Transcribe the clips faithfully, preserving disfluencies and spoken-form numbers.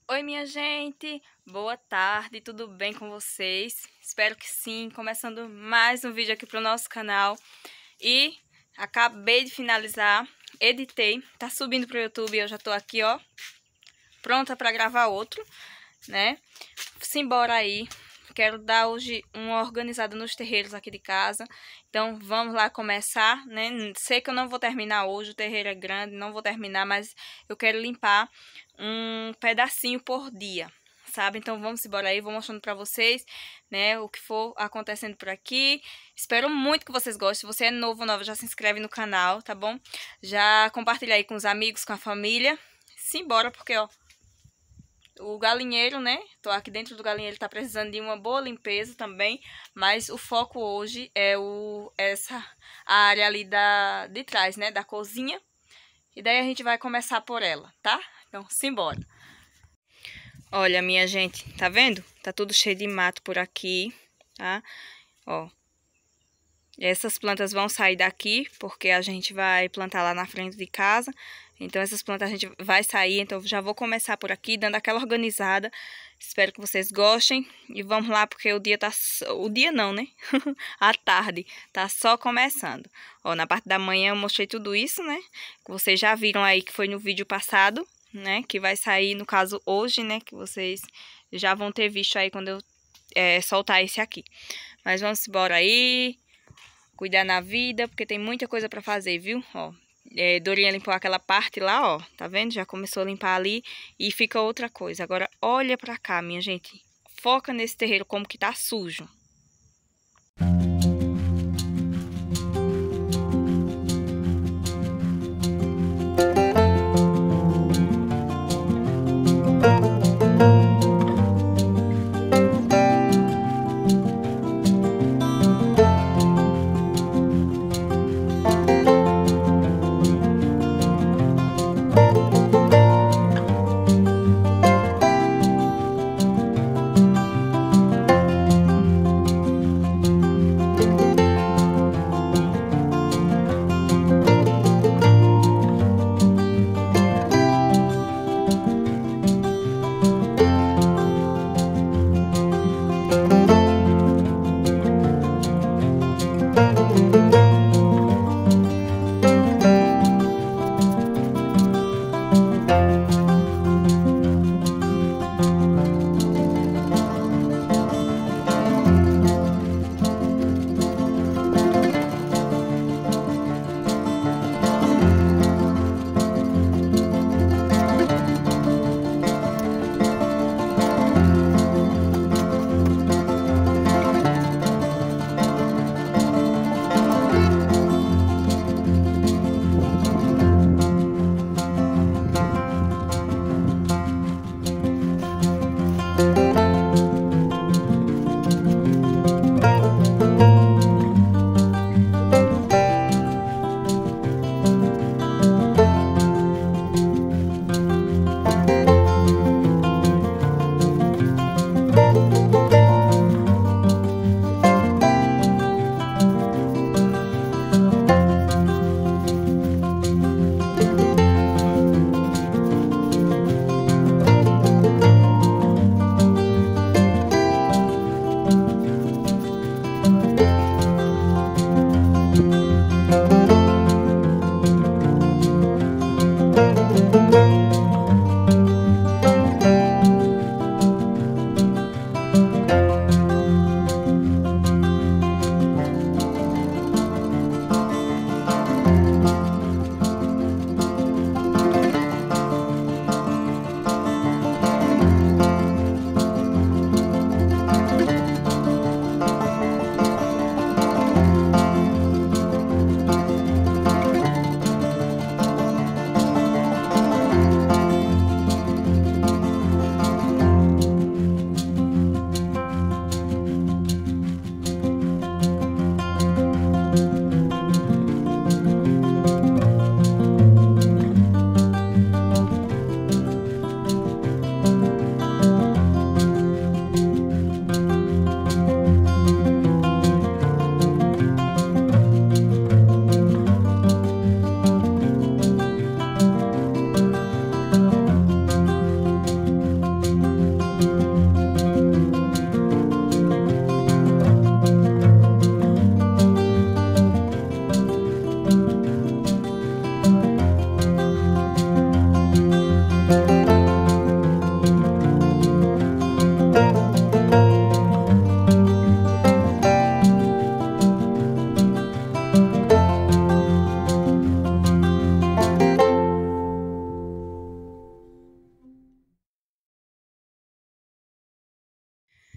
Oi, minha gente, boa tarde, tudo bem com vocês? Espero que sim, começando mais um vídeo aqui pro nosso canal. E acabei de finalizar, editei, tá subindo pro YouTube e eu já tô aqui, ó, pronta pra gravar outro, né? Simbora aí, quero dar hoje uma organizada nos terreiros aqui de casa. Então vamos lá começar, né? Sei que eu não vou terminar hoje, o terreiro é grande, não vou terminar, mas eu quero limpar um pedacinho por dia, sabe? Então vamos embora aí, vou mostrando pra vocês, né, o que for acontecendo por aqui. Espero muito que vocês gostem. Se você é novo ou nova, já se inscreve no canal, tá bom? Já compartilha aí com os amigos, com a família. Simbora, porque, ó, o galinheiro, né? Tô aqui dentro do galinheiro, tá precisando de uma boa limpeza também. Mas o foco hoje é o, essa a área ali da, de trás, né? Da cozinha. E daí a gente vai começar por ela, tá? Então, simbora. Olha, minha gente, tá vendo? Tá tudo cheio de mato por aqui, tá? Ó. Essas plantas vão sair daqui, porque a gente vai plantar lá na frente de casa. Então, essas plantas a gente vai sair. Então, já vou começar por aqui, dando aquela organizada. Espero que vocês gostem. E vamos lá, porque o dia tá... O dia não, né? A tarde tá só começando. Ó, na parte da manhã eu mostrei tudo isso, né? Que vocês já viram aí, que foi no vídeo passado, né? Que vai sair, no caso, hoje, né? Que vocês já vão ter visto aí quando eu é, soltar esse aqui. Mas vamos embora aí. Cuidar na vida, porque tem muita coisa pra fazer, viu? Ó, é, Dorinha limpou aquela parte lá, ó. Tá vendo? Já começou a limpar ali e fica outra coisa. Agora, olha pra cá, minha gente. Foca nesse terreiro como que tá sujo.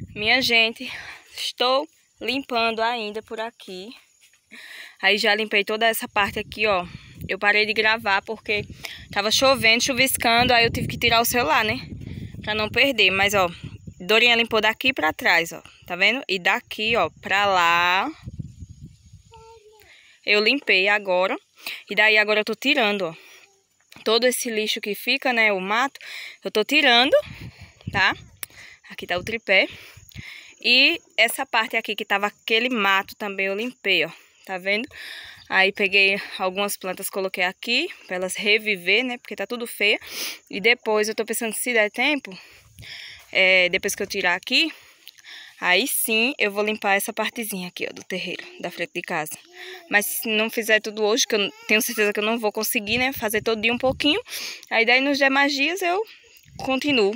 Minha gente, estou limpando ainda por aqui. Aí já limpei toda essa parte aqui, ó. Eu parei de gravar porque tava chovendo, chuviscando, aí eu tive que tirar o celular, né? Pra não perder, mas ó, Dorinha limpou daqui pra trás, ó. Tá vendo? E daqui, ó, pra lá eu limpei agora. E daí agora eu tô tirando, ó. Todo esse lixo que fica, né, o mato, eu tô tirando, tá? Aqui tá o tripé. E essa parte aqui que tava aquele mato também eu limpei, ó. Tá vendo? Aí peguei algumas plantas, coloquei aqui pra elas reviver, né? Porque tá tudo feia. E depois eu tô pensando, se der tempo, é, depois que eu tirar aqui, aí sim eu vou limpar essa partezinha aqui, ó, do terreiro, da frente de casa. Mas se não fizer tudo hoje, que eu tenho certeza que eu não vou conseguir, né? Fazer todo dia um pouquinho. Aí daí nos demais dias eu continuo.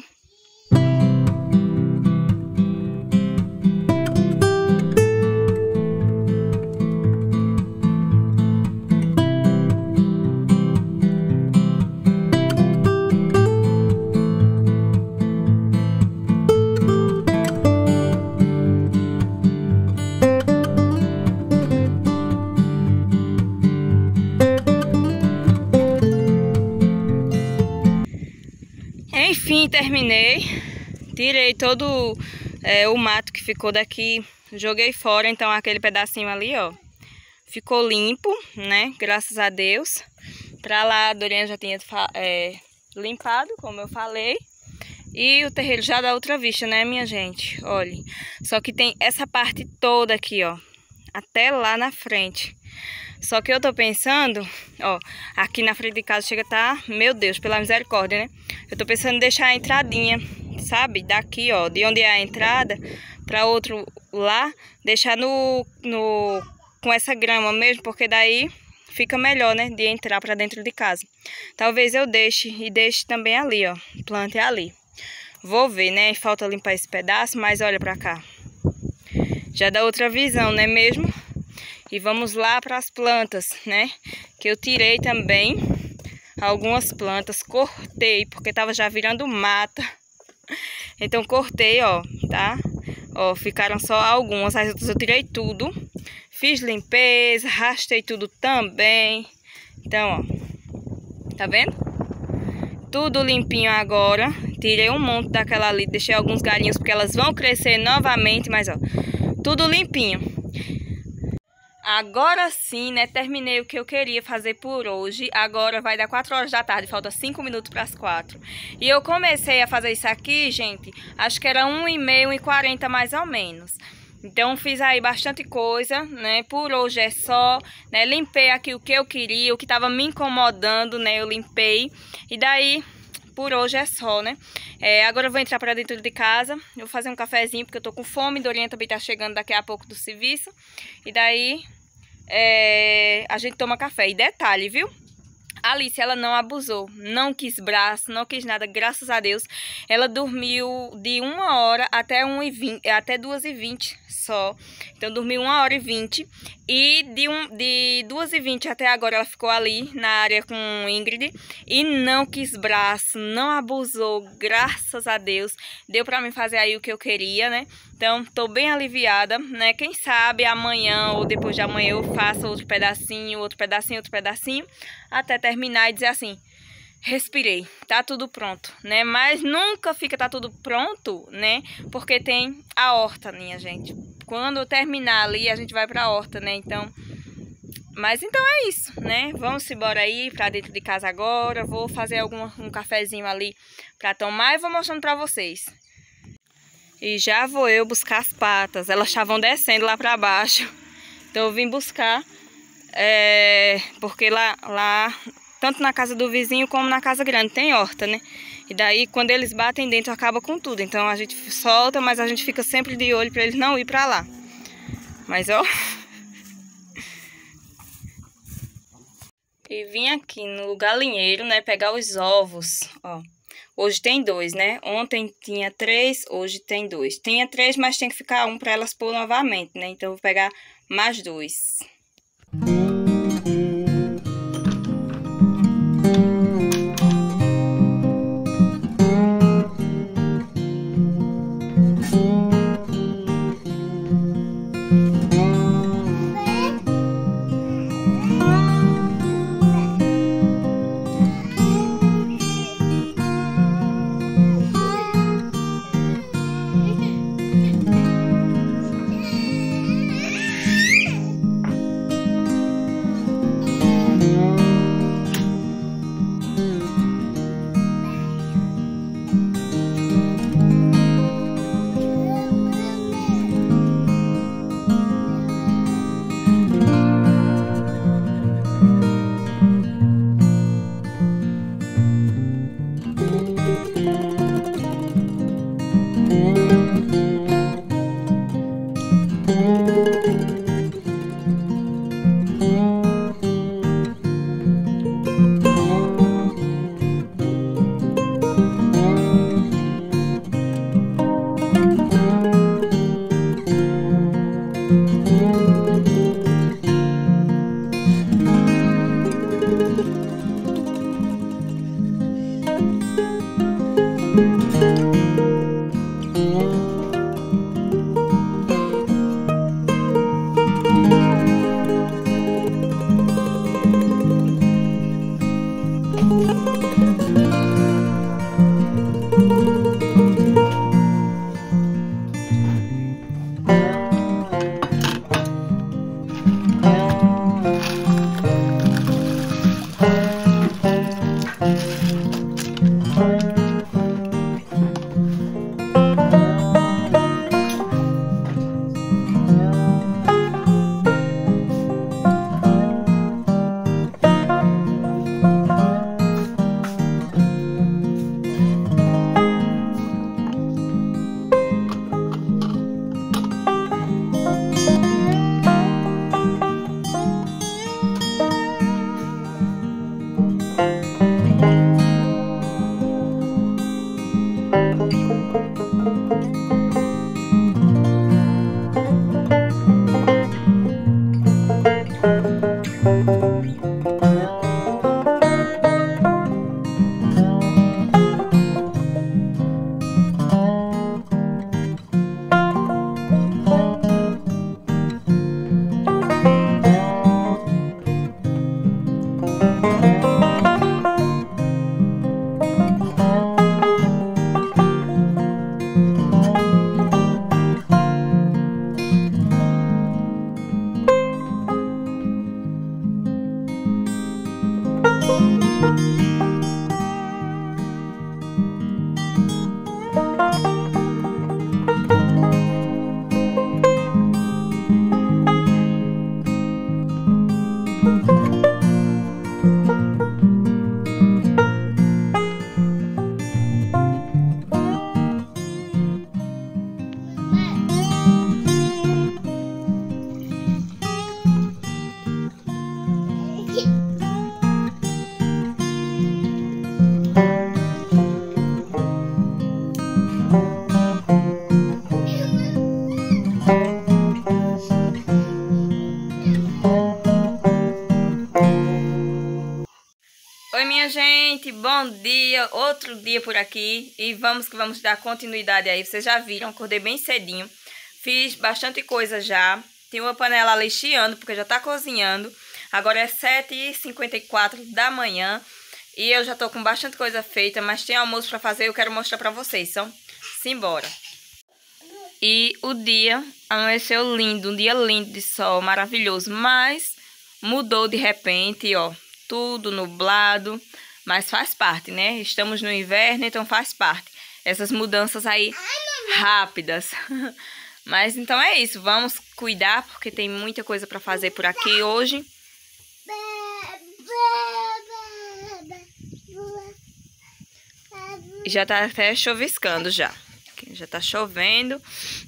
Enfim, terminei. Tirei todo é, o mato que ficou daqui, joguei fora. Então aquele pedacinho ali, ó, ficou limpo, né? Graças a Deus. Pra lá a Dorinha já tinha é, limpado, como eu falei. E o terreiro já dá outra vista, né, minha gente? Olha, só que tem essa parte toda aqui, ó, até lá na frente. Só que eu tô pensando, ó, aqui na frente de casa chega a tá, meu Deus, pela misericórdia, né? Eu tô pensando em deixar a entradinha, sabe? Daqui, ó, de onde é a entrada, pra outro lá, deixar no, no, com essa grama mesmo, porque daí fica melhor, né? De entrar pra dentro de casa. Talvez eu deixe e deixe também ali, ó, plante ali. Vou ver, né? Falta limpar esse pedaço, mas olha pra cá. Já dá outra visão, né mesmo? E vamos lá para as plantas, né? Que eu tirei também algumas plantas, cortei, porque tava já virando mata. Então cortei, ó, tá? Ó, ficaram só algumas, as outras eu tirei tudo. Fiz limpeza, rastei tudo também. Então, ó, tá vendo? Tudo limpinho agora. Tirei um monte daquela ali, deixei alguns galinhos porque elas vão crescer novamente, mas ó, tudo limpinho. Agora sim, né, terminei o que eu queria fazer por hoje. Agora vai dar quatro horas da tarde, falta cinco minutos para as quatro. E eu comecei a fazer isso aqui, gente, acho que era uma e meia, uma e quarenta mais ou menos. Então fiz aí bastante coisa, né, por hoje é só, né, limpei aqui o que eu queria, o que tava me incomodando, né, eu limpei. E daí, por hoje é só, né. É, agora eu vou entrar para dentro de casa, eu vou fazer um cafezinho porque eu tô com fome. Dorinha também tá chegando daqui a pouco do serviço. E daí... É, a gente toma café. E detalhe, viu? A Alice, ela não abusou, não quis braço, não quis nada, graças a Deus. Ela dormiu de uma hora até, uma e vinte, até duas e vinte só. Então dormiu uma hora e vinte. E de, um, de duas e vinte até agora ela ficou ali na área com Ingrid. E não quis braço, não abusou, graças a Deus. Deu pra mim fazer aí o que eu queria, né? Então tô bem aliviada, né? Quem sabe amanhã ou depois de amanhã eu faço outro pedacinho, outro pedacinho, outro pedacinho. Até terminar e dizer assim, respirei, tá tudo pronto, né? Mas nunca fica tá tudo pronto, né? Porque tem a horta, minha gente. Quando eu terminar ali, a gente vai pra horta, né? Então, mas então é isso, né? Vamos embora aí pra dentro de casa agora. Vou fazer algum, um cafezinho ali pra tomar e vou mostrando pra vocês. E já vou eu buscar as patas. Elas estavam descendo lá pra baixo. Então eu vim buscar. É, porque lá, lá, tanto na casa do vizinho como na casa grande, tem horta, né? E daí, quando eles batem dentro, acaba com tudo. Então, a gente solta, mas a gente fica sempre de olho pra eles não ir pra lá. Mas, ó... E vim aqui no galinheiro, né, pegar os ovos, ó. Hoje tem dois, né? Ontem tinha três, hoje tem dois. Tinha três, mas tem que ficar um pra elas pôr novamente, né? Então, eu vou pegar mais dois. Oi, minha gente, bom dia, outro dia por aqui e vamos que vamos dar continuidade aí. Vocês já viram, acordei bem cedinho, fiz bastante coisa já, tem uma panela ali chiando porque já tá cozinhando. Agora é sete e cinquenta e quatro da manhã e eu já tô com bastante coisa feita, mas tem almoço pra fazer e eu quero mostrar pra vocês, então simbora. E o dia amanheceu lindo, um dia lindo de sol, maravilhoso, mas mudou de repente, ó. Tudo nublado, mas faz parte, né? Estamos no inverno, então faz parte. Essas mudanças aí rápidas. Mas então é isso, vamos cuidar porque tem muita coisa para fazer por aqui hoje. E já tá até chuviscando já. Já tá chovendo.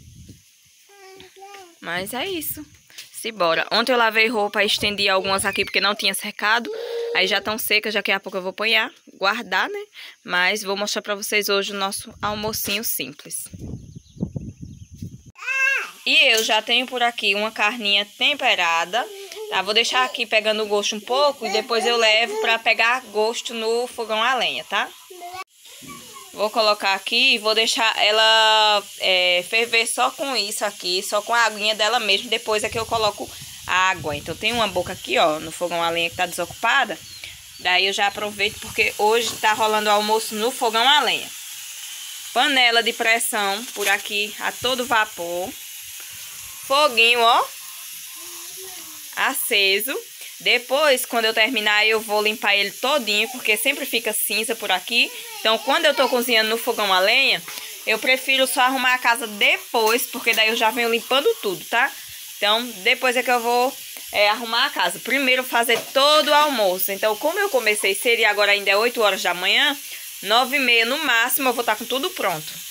Mas é isso. Simbora. Ontem eu lavei roupa, estendi algumas aqui porque não tinha secado. Aí já estão secas, daqui a pouco eu vou apanhar, guardar, né? Mas vou mostrar pra vocês hoje o nosso almocinho simples. E eu já tenho por aqui uma carninha temperada, tá? Vou deixar aqui pegando o gosto um pouco e depois eu levo pra pegar gosto no fogão a lenha, tá? Vou colocar aqui e vou deixar ela é, ferver só com isso aqui, só com a aguinha dela mesmo. Depois é que eu coloco a água. Então tem uma boca aqui, ó, no fogão a lenha que tá desocupada. Daí eu já aproveito porque hoje tá rolando o almoço no fogão a lenha. Panela de pressão por aqui a todo vapor. Foguinho, ó, aceso. Depois, quando eu terminar, eu vou limpar ele todinho, porque sempre fica cinza por aqui. Então, quando eu tô cozinhando no fogão a lenha, eu prefiro só arrumar a casa depois, porque daí eu já venho limpando tudo, tá? Então, depois é que eu vou é, arrumar a casa. Primeiro, fazer todo o almoço. Então, como eu comecei cedo e agora ainda é oito horas da manhã, nove e meia no máximo, eu vou estar com tudo pronto.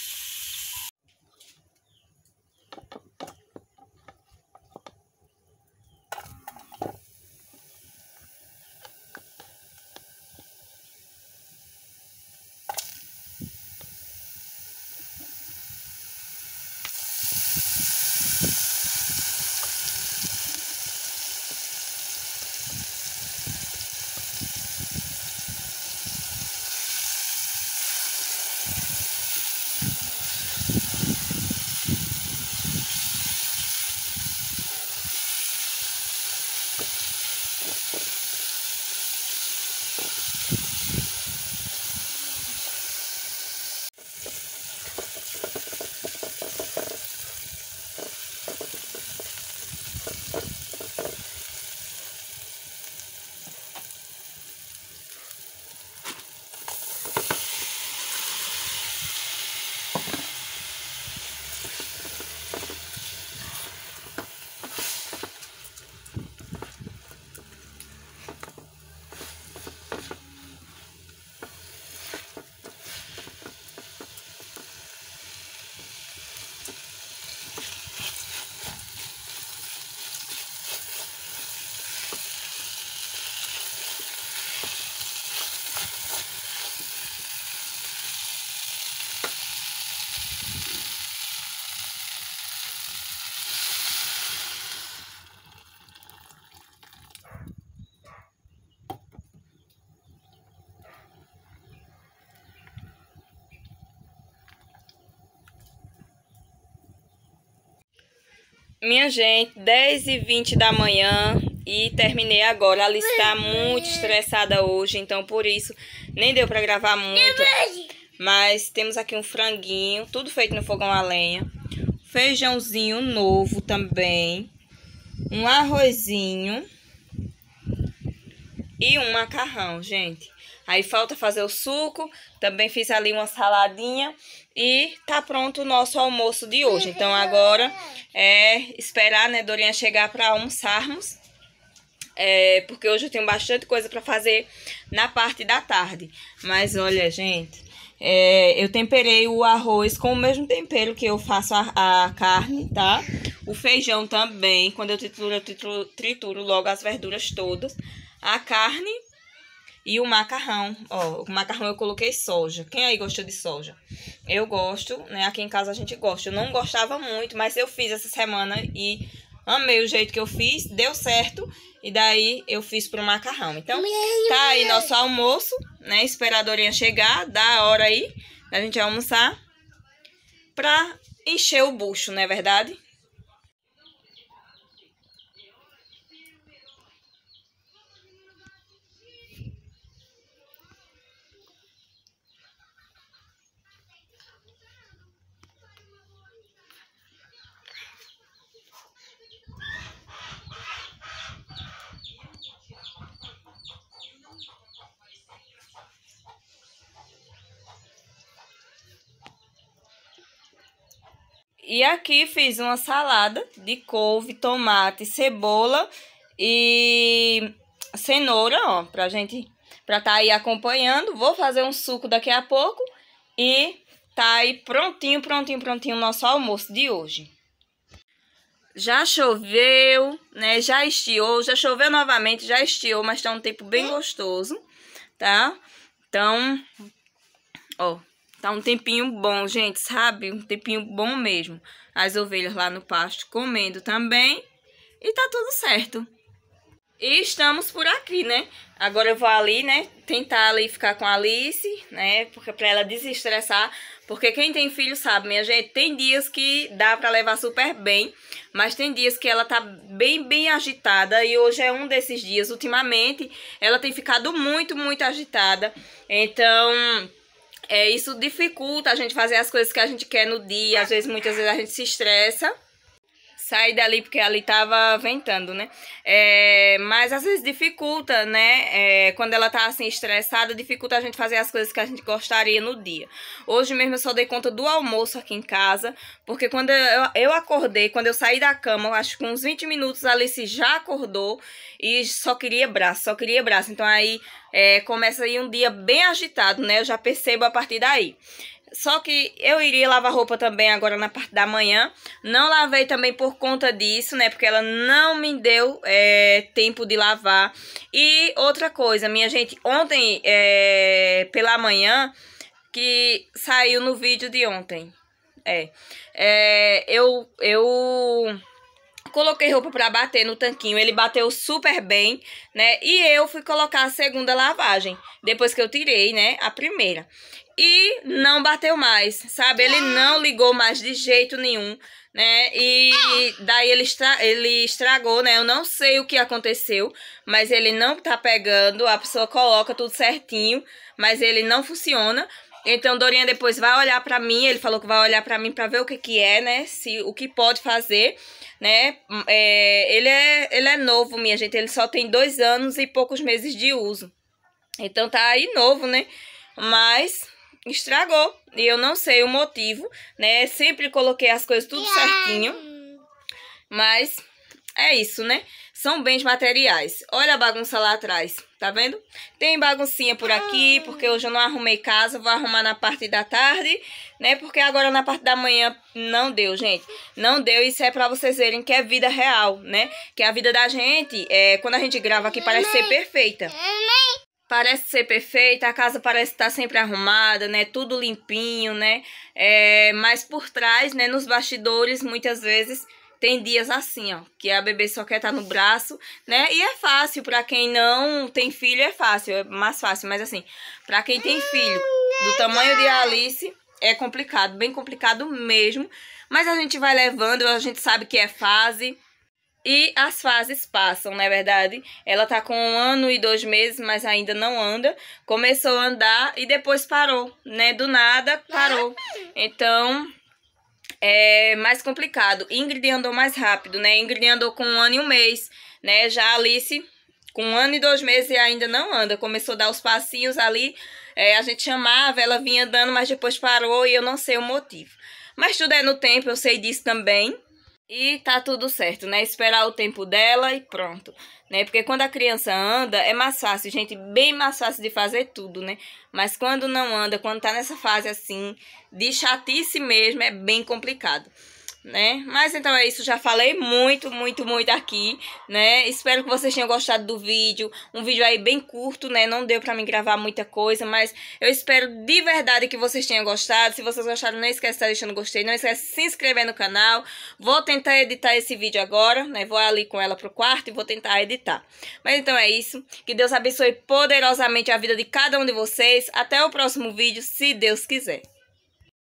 Minha gente, dez e vinte da manhã e terminei agora. A Alice está muito estressada hoje, então por isso nem deu para gravar muito. Mas temos aqui um franguinho, tudo feito no fogão a lenha. Feijãozinho novo também. Um arrozinho. E um macarrão, gente. Aí falta fazer o suco. Também fiz ali uma saladinha. E tá pronto o nosso almoço de hoje. Então agora é esperar, né, Dorinha chegar para almoçarmos. É, porque hoje eu tenho bastante coisa para fazer na parte da tarde. Mas olha, gente, é, eu temperei o arroz com o mesmo tempero que eu faço a, a carne, tá? O feijão também, quando eu trituro, eu trituro, trituro logo as verduras todas. A carne E o macarrão, ó, o macarrão eu coloquei soja. Quem aí gostou de soja? Eu gosto, né? Aqui em casa a gente gosta. Eu não gostava muito, mas eu fiz essa semana e amei o jeito que eu fiz, deu certo. E daí eu fiz pro macarrão. Então, tá aí nosso almoço, né? Esperar a Dorinha chegar, dá a hora aí da gente almoçar pra encher o bucho, não é verdade? E aqui fiz uma salada de couve, tomate, cebola e cenoura, ó, pra gente, pra tá aí acompanhando. Vou fazer um suco daqui a pouco e tá aí prontinho, prontinho, prontinho o nosso almoço de hoje. Já choveu, né, já estiou, já choveu novamente, já estiou, mas tá um tempo bem gostoso, tá? Então, ó... Tá um tempinho bom, gente, sabe? Um tempinho bom mesmo. As ovelhas lá no pasto comendo também. E tá tudo certo. E estamos por aqui, né? Agora eu vou ali, né? Tentar ali ficar com a Alice, né? Porque pra ela desestressar. Porque quem tem filho sabe, minha gente. Tem dias que dá pra levar super bem. Mas tem dias que ela tá bem, bem agitada. E hoje é um desses dias. Ultimamente, ela tem ficado muito, muito agitada. Então... É, isso dificulta a gente fazer as coisas que a gente quer no dia. Às vezes, muitas vezes a gente se estressa. Sai dali porque ali tava ventando, né? É, mas às vezes dificulta, né? É, quando ela tá assim estressada, dificulta a gente fazer as coisas que a gente gostaria no dia. Hoje mesmo eu só dei conta do almoço aqui em casa. Porque quando eu, eu acordei, quando eu saí da cama, eu acho que uns vinte minutos a Alice já acordou. E só queria braço, só queria braço. Então aí é, começa aí um dia bem agitado, né? Eu já percebo a partir daí. Só que eu iria lavar roupa também agora na parte da manhã. Não lavei também por conta disso, né? Porque ela não me deu é, tempo de lavar. E outra coisa, minha gente, ontem é, pela manhã, que saiu no vídeo de ontem. É, é eu... eu coloquei roupa pra bater no tanquinho, ele bateu super bem, né? E eu fui colocar a segunda lavagem, depois que eu tirei, né, a primeira. E não bateu mais, sabe? Ele não ligou mais de jeito nenhum, né? E daí ele, estra ele estragou, né? Eu não sei o que aconteceu, mas ele não tá pegando, a pessoa coloca tudo certinho, mas ele não funciona. Então, Dorinha depois vai olhar pra mim, ele falou que vai olhar pra mim pra ver o que que é, né? Se, o que pode fazer, né? É, ele, é, ele é novo, minha gente, ele só tem dois anos e poucos meses de uso. Então, tá aí novo, né? Mas estragou e eu não sei o motivo, né? Sempre coloquei as coisas tudo certinho, mas é isso, né? São bens materiais. Olha a bagunça lá atrás, tá vendo? Tem baguncinha por aqui, porque hoje eu não arrumei casa, vou arrumar na parte da tarde, né? Porque agora na parte da manhã não deu, gente. Não deu, isso é pra vocês verem que é vida real, né? Que a vida da gente, é, quando a gente grava aqui, parece ser perfeita. Parece ser perfeita, a casa parece estar sempre arrumada, né? Tudo limpinho, né? É, mas por trás, né? Nos bastidores, muitas vezes... Tem dias assim, ó, que a bebê só quer estar no braço, né? E é fácil, pra quem não tem filho é fácil, é mais fácil. Mas assim, pra quem tem filho do tamanho de Alice, é complicado, bem complicado mesmo. Mas a gente vai levando, a gente sabe que é fase. E as fases passam, não é verdade? Ela tá com um ano e dois meses, mas ainda não anda. Começou a andar e depois parou, né? Do nada, parou. Então... é mais complicado. Ingrid andou mais rápido, né? Ingrid andou com um ano e um mês, né? Já a Alice, com um ano e dois meses, ainda não anda. Começou a dar os passinhos ali, é, a gente chamava, ela vinha dando, mas depois parou e eu não sei o motivo. Mas tudo é no tempo, eu sei disso também. E tá tudo certo, né? Esperar o tempo dela e pronto, né? Porque quando a criança anda, é mais fácil, gente, bem mais fácil de fazer tudo, né? Mas quando não anda, quando tá nessa fase assim, de chatice mesmo, é bem complicado. né? Mas então é isso, já falei muito, muito, muito aqui, né? Espero que vocês tenham gostado do vídeo, um vídeo aí bem curto, né? Não deu pra mim gravar muita coisa, mas eu espero de verdade que vocês tenham gostado. Se vocês gostaram, não esquece de estar deixando gostei, não esquece de se inscrever no canal. Vou tentar editar esse vídeo agora, né? Vou ali com ela pro quarto e vou tentar editar. Mas então é isso, que Deus abençoe poderosamente a vida de cada um de vocês. Até o próximo vídeo, se Deus quiser.